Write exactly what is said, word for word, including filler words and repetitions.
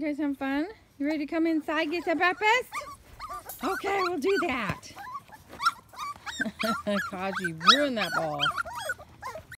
You guys have fun? You ready to come inside get some breakfast? Okay, we'll do that. Kaji ruined that ball.